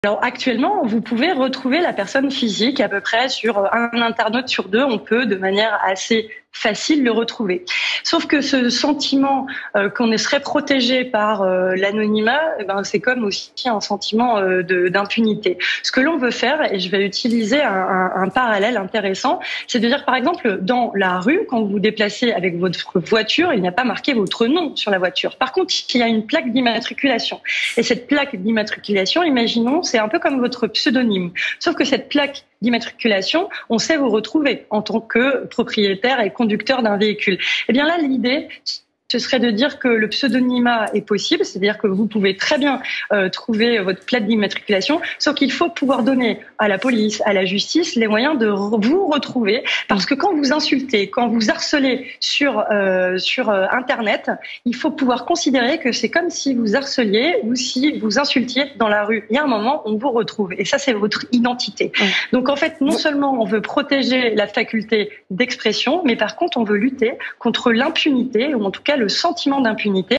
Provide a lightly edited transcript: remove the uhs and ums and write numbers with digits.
Alors actuellement, vous pouvez retrouver la personne physique à peu près sur un internaute sur deux, on peut de manière assez facile le retrouver. Sauf que ce sentiment qu'on serait protégé par l'anonymat, c'est comme aussi un sentiment d'impunité. Ce que l'on veut faire, et je vais utiliser un parallèle intéressant, c'est de dire par exemple dans la rue, quand vous vous déplacez avec votre voiture, il n'y a pas marqué votre nom sur la voiture. Par contre, il y a une plaque d'immatriculation. Et cette plaque d'immatriculation, imaginons, c'est un peu comme votre pseudonyme. Sauf que cette plaque d'immatriculation, on sait vous retrouver en tant que propriétaire et conducteur d'un véhicule. Eh bien là, l'idée, ce serait de dire que le pseudonymat est possible, c'est-à-dire que vous pouvez très bien trouver votre plaque d'immatriculation, sauf qu'il faut pouvoir donner à la police, à la justice, les moyens de vous retrouver, parce que quand vous insultez, quand vous harcelez sur Internet, il faut pouvoir considérer que c'est comme si vous harceliez ou si vous insultiez dans la rue. Il y a un moment, on vous retrouve, et ça, c'est votre identité. Donc en fait, non seulement on veut protéger la faculté d'expression, mais par contre, on veut lutter contre l'impunité, ou en tout cas le sentiment d'impunité.